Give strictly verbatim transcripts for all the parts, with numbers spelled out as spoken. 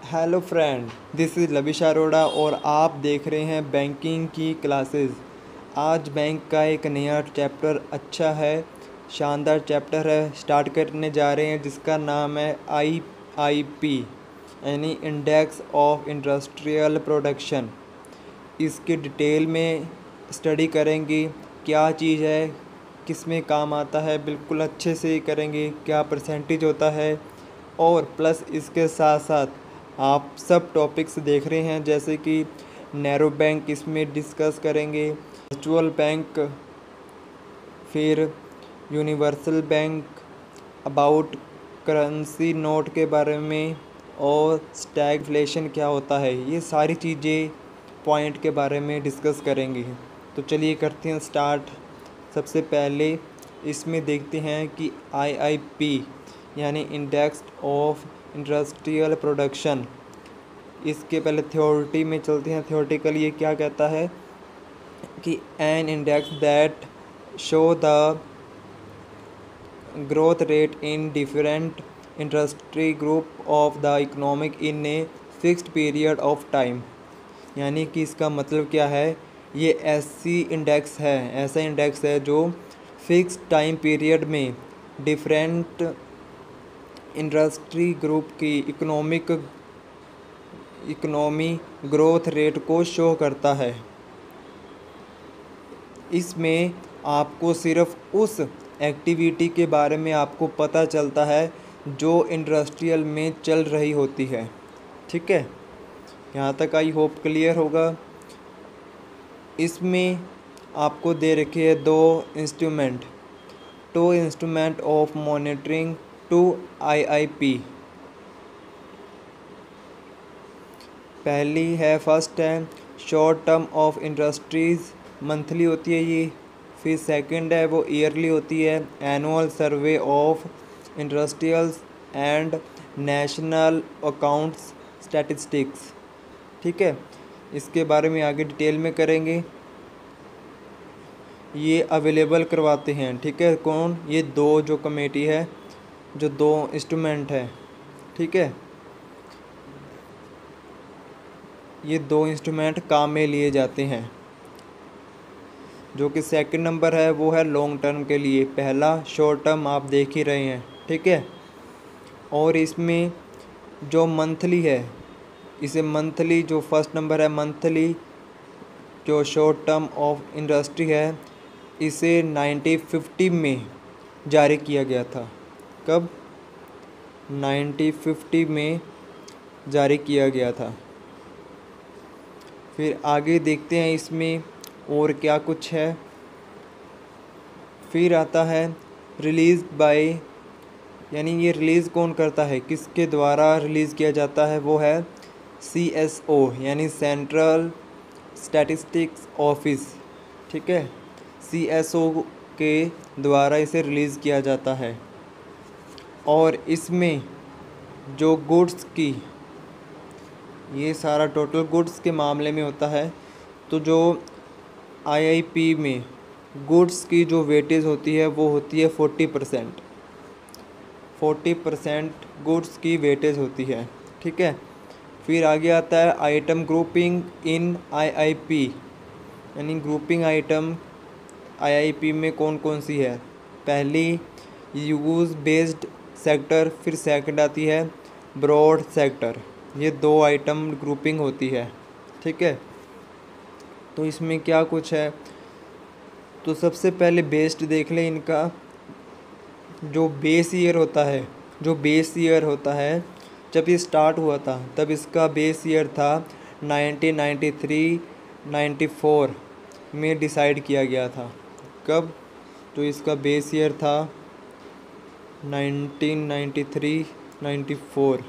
Hello friend, this is Lavish Arora और आप देख रहे हैं बैंकिंग की क्लासेस। आज बैंक का एक नया चैप्टर अच्छा है, शानदार चैप्टर है, स्टार्ट करने जा रहे हैं, जिसका नाम है आई आई पी यानी इंडेक्स ऑफ इंडस्ट्रियल प्रोडक्शन। इसकी डिटेल में स्टडी करेंगे, क्या चीज़ है, किस में काम आता है, बिल्कुल अच्छे से ही करेंगे, क्या परसेंटेज होता है। और प्लस इसके साथ साथ आप सब टॉपिक्स देख रहे हैं, जैसे कि नैरो बैंक इसमें डिस्कस करेंगे, वर्चुअल बैंक, फिर universal bank, about currency note के बारे में, और स्टैगफ्लेशन क्या होता है, ये सारी चीज़ें पॉइंट के बारे में डिस्कस करेंगे। तो चलिए करते हैं स्टार्ट। सबसे पहले इसमें देखते हैं कि आई आई पी यानी इंडेक्स ऑफ इंडस्ट्रियल प्रोडक्शन, इसके पहले थ्योरिटी में चलते हैं। थ्योरेटिकल ये क्या कहता है कि an index that show the growth rate in different industry group of the economic in a fixed period of time. यानी कि इसका मतलब क्या है, ये ऐसी इंडेक्स है ऐसा इंडेक्स है जो फिक्स टाइम पीरियड में डिफरेंट इंडस्ट्री ग्रुप की इकोनॉमिक इकोनॉमी ग्रोथ रेट को शो करता है। इसमें आपको सिर्फ उस एक्टिविटी के बारे में आपको पता चलता है जो इंडस्ट्रियल में चल रही होती है। ठीक है, यहाँ तक आई होप क्लियर होगा। इसमें आपको दे रखे है दो instrument, two instrument of monitoring to I I P. पहली है, फर्स्ट है short term of industries, monthly होती है ये। फिर सेकंड है वो ईयरली होती है, annual survey of industrials and national accounts statistics. ठीक है, इसके बारे में आगे डिटेल में करेंगे। ये अवेलेबल करवाते हैं, ठीक है, कौन, ये दो जो कमेटी है, जो दो इंस्ट्रूमेंट है। ठीक है, ये दो इंस्ट्रूमेंट काम में लिए जाते हैं। जो कि सेकंड नंबर है वो है लॉन्ग टर्म के लिए, पहला शॉर्ट टर्म आप देख ही रहे हैं। ठीक है, और इसमें जो मंथली है, इसे मंथली, जो फर्स्ट नंबर है मंथली, जो शॉर्ट टर्म ऑफ इंडस्ट्री है, इसे नाइनटीन फिफ्टी में जारी किया गया था। कब? नाइनटीन फिफ्टी में जारी किया गया था। फिर आगे देखते हैं इसमें और क्या कुछ है। फिर आता है रिलीज़ बाय, यानी ये रिलीज़ कौन करता है, किसके द्वारा रिलीज़ किया जाता है, वो है सी एस ओ यानी सेंट्रल स्टैटिस्टिक्स ऑफिस। ठीक है, सी एस ओ के द्वारा इसे रिलीज़ किया जाता है। और इसमें जो गुड्स की, ये सारा टोटल गुड्स के मामले में होता है। तो जो आई आई पी में गुड्स की जो वेटेज होती है वो होती है forty percent forty percent goods की वेटेज होती है। ठीक है, फिर आगे आता है item grouping in I I P, यानी grouping item I I P में कौन कौन सी है। पहली यूज़ बेस्ड सेक्टर, फिर सेकंड आती है ब्रॉड सेक्टर। ये दो आइटम ग्रुपिंग होती है। ठीक है, तो इसमें क्या कुछ है, तो सबसे पहले बेस्ड देख लें इनका। जो बेस ईयर होता है जो बेस ईयर होता है जब ये स्टार्ट हुआ था, तब इसका बेस ईयर था nineteen ninety three ninety four में डिसाइड किया गया था। कब? तो इसका बेस ईयर था nineteen ninety three ninety four.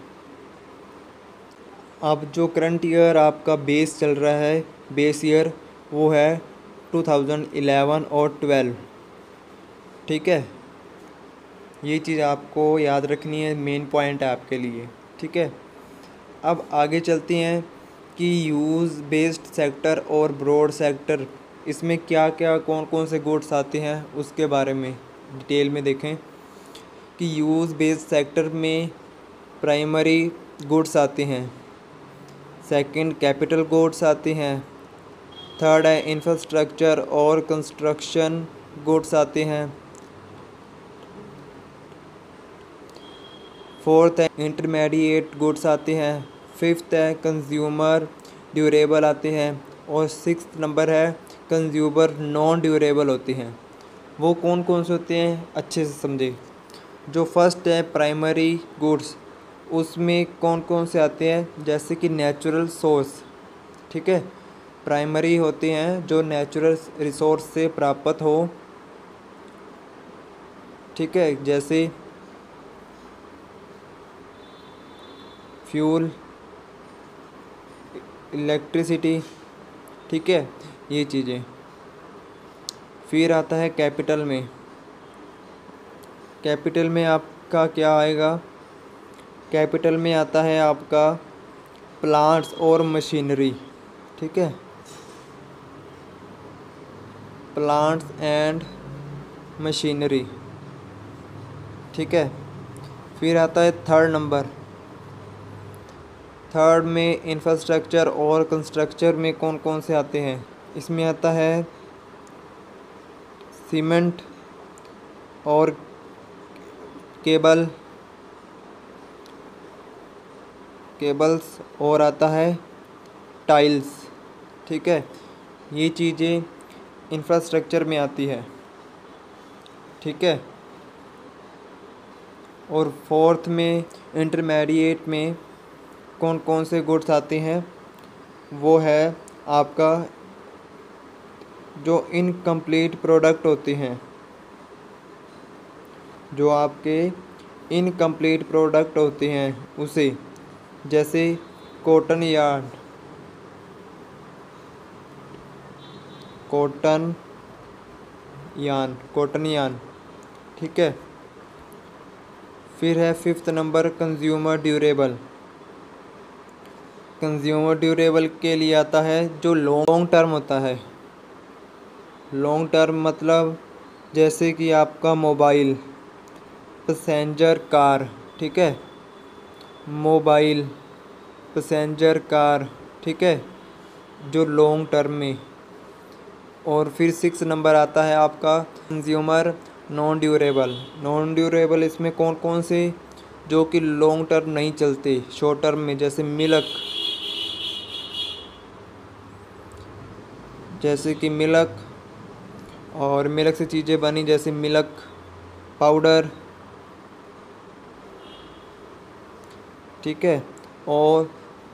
अब जो करंट ईयर आपका बेस चल रहा है, बेस ईयर, वो है टू थाउजेंड इलेवन और ट्वेल्व। ठीक है, ये चीज़ आपको याद रखनी है, मेन पॉइंट है आपके लिए। ठीक है, अब आगे चलते हैं कि यूज़ बेस्ड सेक्टर और ब्रॉड सेक्टर, इसमें क्या क्या कौन कौन से गुड्स आते हैं उसके बारे में डिटेल में देखें। कि यूज़ बेस्ड सेक्टर में प्राइमरी गुड्स आते हैं, सेकंड कैपिटल गुड्स आती हैं। थर्ड है इंफ्रास्ट्रक्चर और कंस्ट्रक्शन गुड्स आते हैं। फोर्थ है इंटरमीडिएट गुड्स आते हैं। फिफ्थ है कंज्यूमर ड्यूरेबल आते हैं। और सिक्स्थ नंबर है कंज्यूमर नॉन ड्यूरेबल होते हैं। वो कौन कौन से होते हैं अच्छे से समझे। जो फर्स्ट है प्राइमरी गुड्स, उसमें कौन कौन से आते हैं, जैसे कि नेचुरल सोर्स, ठीक है। प्राइमरी होते हैं जो नेचुरल रिसोर्स से प्राप्त हो, ठीक है, जैसे फ्यूल, इलेक्ट्रिसिटी, ठीक है, ये चीज़ें। फिर आता है कैपिटल में। कैपिटल में आपका क्या आएगा, कैपिटल में आता है आपका प्लांट्स और मशीनरी, ठीक है, प्लांट्स एंड मशीनरी, ठीक है। फिर आता है थर्ड नंबर। थर्ड में इंफ्रास्ट्रक्चर और कंस्ट्रक्चर में कौन कौन से आते हैं, इसमें आता है सीमेंट और केबल केबल्स और आता है टाइल्स, ठीक है, ये चीज़ें इंफ्रास्ट्रक्चर में आती है, ठीक है। और फोर्थ में इंटरमीडिएट में कौन कौन से गुड्स आते हैं, वो है आपका जो इनकम्प्लीट प्रोडक्ट होते हैं, जो आपके इनकम्प्लीट प्रोडक्ट होते हैं उसे, जैसे cotton yarn, cotton yarn cotton yarn ठीक है। फिर है fifth number consumer durable. Consumer durable के लिए आता है जो लॉन्ग टर्म होता है। लॉन्ग टर्म मतलब जैसे कि आपका मोबाइल, पैसेंजर कार, ठीक है, मोबाइल, पैसेंजर कार, ठीक है, जो लॉन्ग टर्म में। और फिर सिक्स नंबर आता है आपका consumer non durable. Non durable इसमें कौन कौन से जो कि लॉन्ग टर्म नहीं चलते, शॉर्ट टर्म में, जैसे मिल्क, जैसे कि मिल्क और मिल्क से चीज़ें बनी जैसे मिल्क पाउडर, ठीक है, और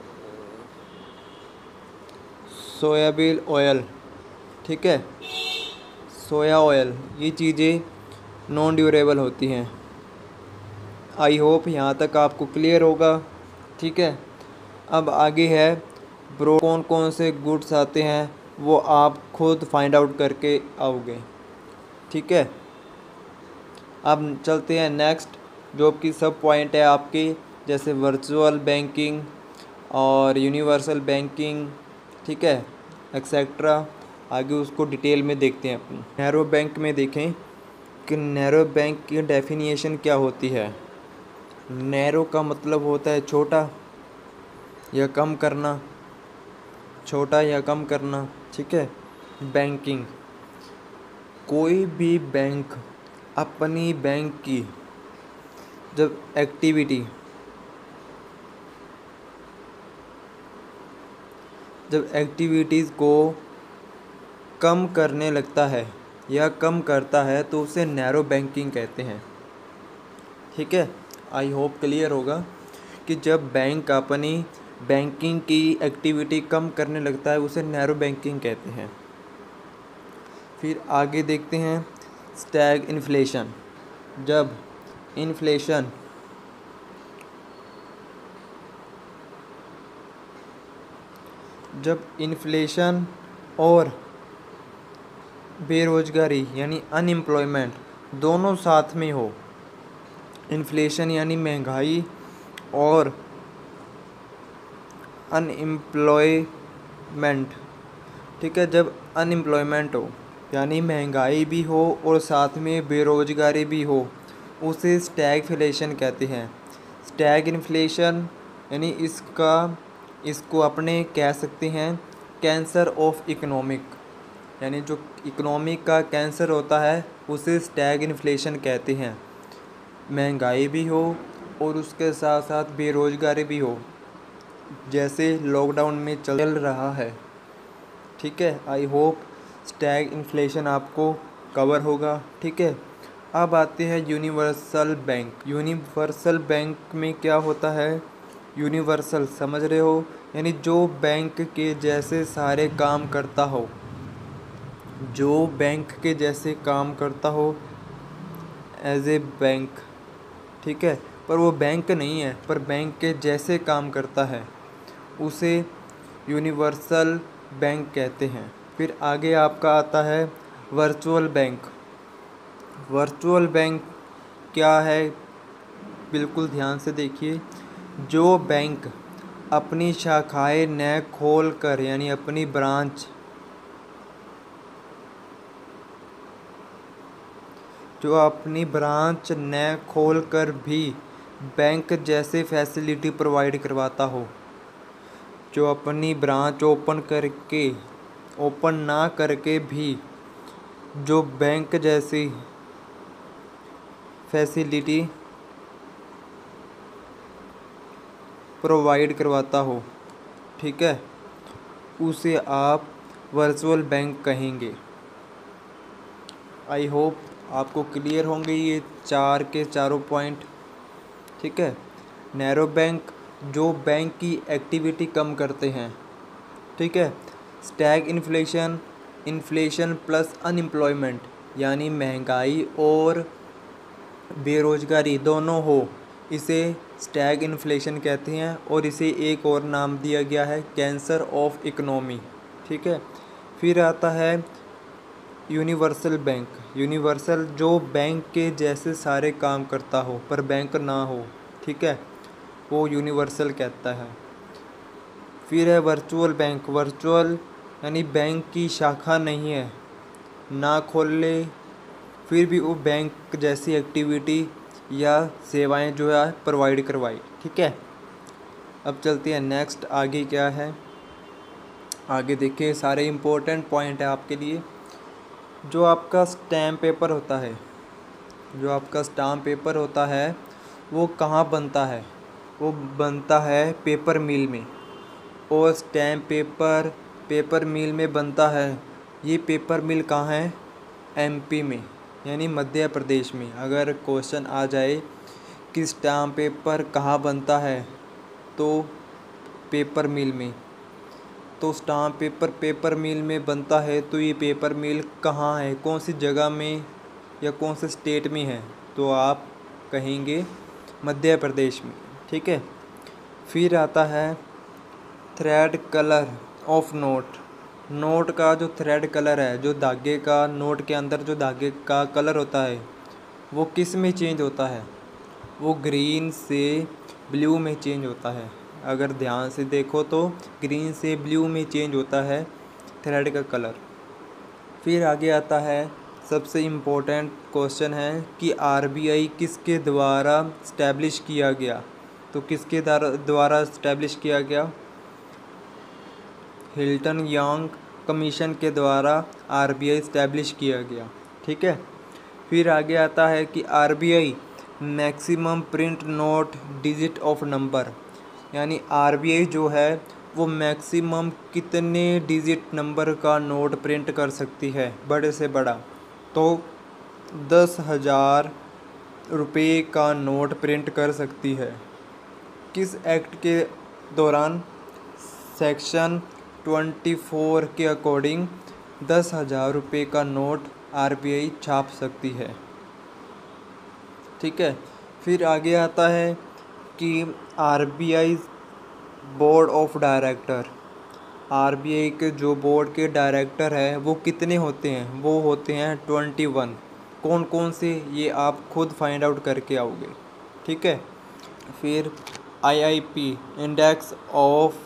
सोयाबीन ऑयल, ठीक है, सोया ऑयल, ये चीज़ें नॉन ड्यूरेबल होती हैं। आई होप यहाँ तक आपको क्लियर होगा, ठीक है। अब आगे है ब्रो कौन कौन से गुड्स आते हैं वो आप खुद फाइंड आउट करके आओगे, ठीक है। अब चलते हैं नेक्स्ट, जो कि सब पॉइंट है आपके, जैसे वर्चुअल बैंकिंग और यूनिवर्सल बैंकिंग, ठीक है, एक्सेट्रा। आगे उसको डिटेल में देखते हैं अपन। नैरो बैंक में देखें कि नैरो बैंक की डेफिनेशन क्या होती है। नैरो का मतलब होता है छोटा या कम करना, छोटा या कम करना, ठीक है। बैंकिंग, कोई भी बैंक अपनी बैंक की जब एक्टिविटी जब एक्टिविटीज़ को कम करने लगता है या कम करता है तो उसे नैरो बैंकिंग कहते हैं, ठीक है। आई होप क्लियर होगा कि जब बैंक अपनी बैंकिंग की एक्टिविटी कम करने लगता है उसे नैरो बैंकिंग कहते हैं। फिर आगे देखते हैं स्टैग इन्फ्लेशन। जब इन्फ्लेशन जब इन्फ्लेशन और बेरोजगारी यानी अनएम्प्लॉयमेंट दोनों साथ में हो, इन्फ्लेशन यानी महंगाई और अनएम्प्लॉयमेंट, ठीक है, जब अनएम्प्लॉयमेंट हो यानी महंगाई भी हो और साथ में बेरोजगारी भी हो, उसे स्टैगफ्लेशन कहते हैं। स्टैग इन्फ्लेशन यानी इसका इसको अपने कह सकते हैं कैंसर ऑफ इकोनॉमिक, यानी जो इकोनॉमिक का कैंसर होता है उसे स्टैग इन्फ्लेशन कहते हैं। महंगाई भी हो और उसके साथ साथ बेरोजगारी भी हो, जैसे लॉकडाउन में चल रहा है। ठीक है, आई होप स्टैग इन्फ्लेशन आपको कवर होगा। ठीक है, अब आते हैं यूनिवर्सल बैंक। यूनिवर्सल बैंक में क्या होता है? यूनिवर्सल समझ रहे हो, यानी जो बैंक के जैसे सारे काम करता हो, जो बैंक के जैसे काम करता हो एज ए बैंक। ठीक है, पर वो बैंक नहीं है, पर बैंक के जैसे काम करता है, उसे यूनिवर्सल बैंक कहते हैं। फिर आगे आपका आता है वर्चुअल बैंक। वर्चुअल बैंक क्या है, बिल्कुल ध्यान से देखिए। जो बैंक अपनी शाखाएं न खोल कर, यानी अपनी ब्रांच जो अपनी ब्रांच न खोल कर भी बैंक जैसे फैसिलिटी प्रोवाइड करवाता हो, जो अपनी ब्रांच ओपन करके ओपन ना करके भी जो बैंक जैसी फैसिलिटी प्रोवाइड करवाता हो, ठीक है, उसे आप वर्चुअल बैंक कहेंगे। आई होप आपको क्लियर होंगे ये चार के चारों पॉइंट। ठीक है, नैरो बैंक जो बैंक की एक्टिविटी कम करते हैं। ठीक है, stagflation, inflation plus unemployment, यानी महंगाई और बेरोजगारी दोनों हो, इसे स्टैग इन्फ्लेशन कहते हैं और इसे एक और नाम दिया गया है कैंसर ऑफ इकोनॉमी। ठीक है, फिर आता है यूनिवर्सल बैंक। यूनिवर्सल जो बैंक के जैसे सारे काम करता हो पर बैंक ना हो, ठीक है, वो यूनिवर्सल कहता है। फिर है वर्चुअल बैंक। वर्चुअल यानी बैंक की शाखा नहीं है, ना खोल ले, फिर भी वो बैंक जैसी एक्टिविटी या सेवाएं जो है प्रोवाइड करवाई। ठीक है, अब चलते हैं नेक्स्ट। आगे क्या है, आगे देखिए, सारे इम्पोर्टेंट पॉइंट है आपके लिए। जो आपका स्टैम्प पेपर होता है, जो आपका स्टाम्प पेपर होता है वो कहाँ बनता है? वो बनता है पेपर मिल में। और स्टैम्प पेपर पेपर मिल में बनता है। ये पेपर मिल कहाँ है? एमपी में, यानी मध्य प्रदेश में। अगर क्वेश्चन आ जाए कि स्टाम्प पेपर कहाँ बनता है, तो पेपर मिल में। तो स्टाम्प पेपर पेपर मिल में बनता है, तो ये पेपर मिल कहाँ है, कौन सी जगह में या कौन से स्टेट में है? तो आप कहेंगे मध्य प्रदेश में। ठीक है, फिर आता है thread colour of note. Note का जो थ्रेड कलर है, जो धागे का, नोट के अंदर जो धागे का कलर होता है, वो किस में चेंज होता है? वो ग्रीन से ब्लू में चेंज होता है। अगर ध्यान से देखो तो ग्रीन से ब्लू में चेंज होता है थ्रेड का कलर। फिर आगे आता है सबसे इम्पोर्टेंट क्वेश्चन है कि आरबीआई किसके द्वारा स्टैब्लिश किया गया? तो किसके द्वारा स्टैब्लिश किया गया? हिल्टन यांग कमीशन के द्वारा आरबीआई स्टैब्लिश किया गया। ठीक है, फिर आगे आता है कि RBI maximum print note digit of number, यानी आरबीआई जो है वो मैक्सिमम कितने डिजिट नंबर का नोट प्रिंट कर सकती है, बड़े से बड़ा? तो दस हज़ार रुपये का नोट प्रिंट कर सकती है। किस एक्ट के दौरान? सेक्शन चौबीस के अकॉर्डिंग दस हज़ार रुपये का नोट आरबीआई छाप सकती है। ठीक है, फिर आगे आता है कि RBI board of director, RBI के जो बोर्ड के डायरेक्टर है वो कितने होते हैं? वो होते हैं इक्कीस। कौन कौन से, ये आप खुद फाइंड आउट करके आओगे। ठीक है, फिर IIP index of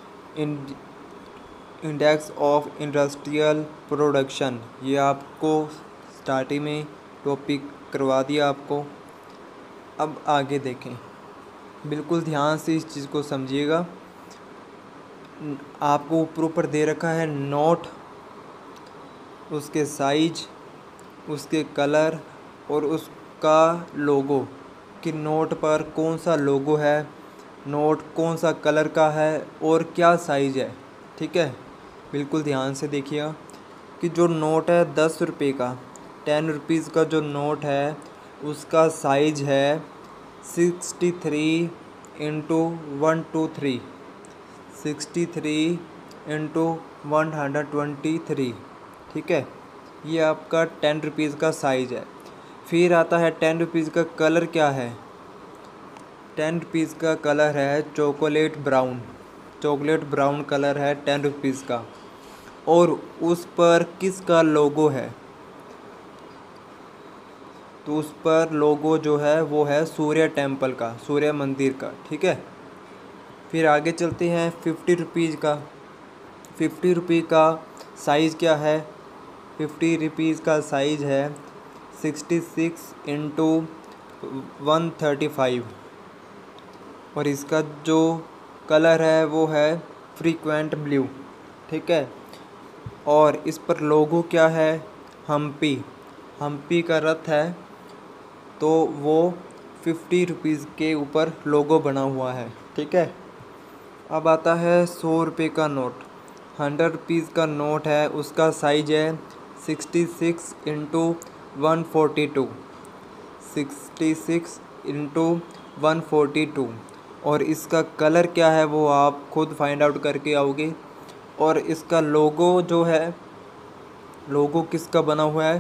index of industrial production, ये आपको स्टार्टिंग में टॉपिक करवा दिया आपको। अब आगे देखें, बिल्कुल ध्यान से इस चीज़ को समझिएगा। आपको ऊपर ऊपर दे रखा है नोट, उसके साइज, उसके कलर और उसका लोगो कि नोट पर कौन सा लोगो है, नोट कौन सा कलर का है और क्या साइज है। ठीक है, बिल्कुल ध्यान से देखिएगा कि जो नोट है दस रुपये का, टेन रुपीज़ का जो नोट है उसका साइज है sixty three into one two three sixty three into one hundred twenty three. ठीक है, ये आपका टेन रुपीज़ का साइज है। फिर आता है टेन रुपीज़ का कलर क्या है। टेन रुपीज़ का कलर है chocolate brown, chocolate brown colour है टेन रुपीज़ का, और उस पर किसका लोगो है, तो उस पर लोगो जो है वो है सूर्य टेम्पल का, सूर्य मंदिर का। ठीक है, फिर आगे चलते हैं फिफ्टी रुपीज़ का। फिफ्टी रुपये का साइज़ क्या है, फिफ्टी रुपीज़ का साइज़ है sixty six into one thirty five, और इसका जो कलर है वो है फ्रीक्वेंट ब्लू। ठीक है, और इस पर लोगो क्या है, हम्पी, हम्पी का रथ है, तो वो फिफ्टी रुपीज़ के ऊपर लोगो बना हुआ है। ठीक है, अब आता है सौ रुपये का नोट। हंड्रेड रुपीज़ का नोट है, उसका साइज है sixty six into one forty two sixty six into one forty two, और इसका कलर क्या है वो आप खुद फाइंड आउट करके आओगे। और इसका लोगो जो है, लोगो किसका बना हुआ है,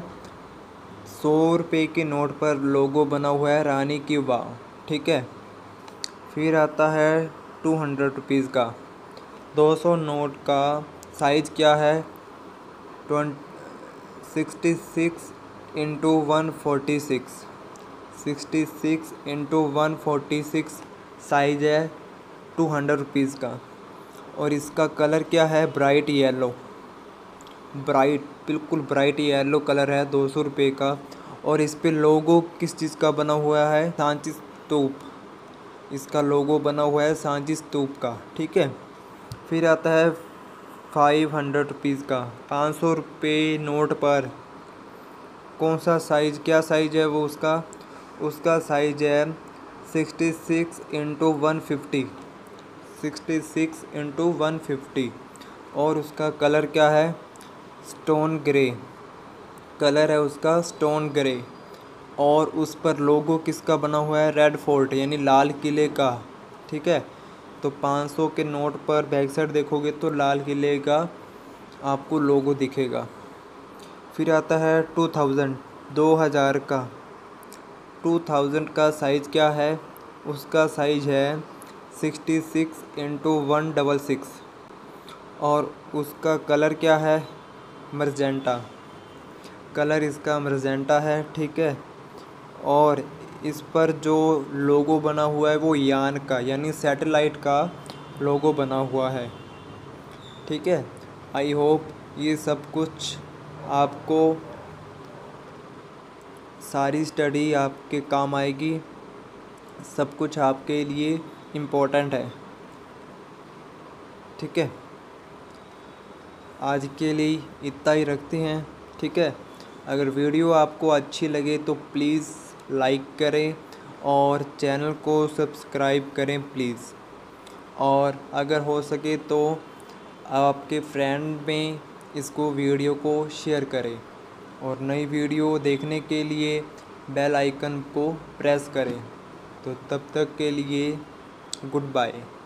सौ रुपये के नोट पर लोगो बना हुआ है रानी की वाव। ठीक है, फिर आता है टू हंड्रेड रुपीज़ का। दो सौ नोट का साइज क्या है, twenty sixty six into one forty six sixty six into one forty six size है टू हंड्रेड रुपीज़ का, और इसका कलर क्या है, ब्राइट येलो, ब्राइट बिल्कुल ब्राइट येलो कलर है दो सौ रुपये का। और इस पे लोगो किस चीज़ का बना हुआ है, सांची स्तूप, इसका लोगो बना हुआ है सांची स्तूप का। ठीक है, फिर आता है फाइव हंड्रेड रुपीज़ का। पाँच सौ रुपये नोट पर कौन सा साइज, क्या साइज है वो उसका, उसका साइज है sixty six into one fifty sixty six into one fifty, और उसका कलर क्या है, स्टोन ग्रे कलर है उसका, स्टोन ग्रे, और उस पर लोगो किसका बना हुआ है, रेड फोर्ट यानी लाल किले का। ठीक है, तो पाँच सौ के नोट पर बैक साइड देखोगे तो लाल किले का आपको लोगो दिखेगा। फिर आता है टू थाउजेंड, दो हज़ार का। टू थाउजेंड का साइज़ क्या है, उसका साइज है sixty six into one double six, और उसका कलर क्या है, मरजेंटा कलर इसका मरजेंटा है। ठीक है, और इस पर जो लोगो बना हुआ है वो यान का यानी सैटेलाइट का लोगो बना हुआ है। ठीक है, आई होप ये सब कुछ आपको, सारी स्टडी आपके काम आएगी, सब कुछ आपके लिए इम्पोर्टेंट है। ठीक है, आज के लिए इतना ही रखते हैं। ठीक है, अगर वीडियो आपको अच्छी लगे तो प्लीज़ लाइक करें और चैनल को सब्सक्राइब करें प्लीज़, और अगर हो सके तो आपके फ्रेंड में इसको वीडियो को शेयर करें, और नई वीडियो देखने के लिए बेल आइकन को प्रेस करें। तो तब तक के लिए गुड बाय।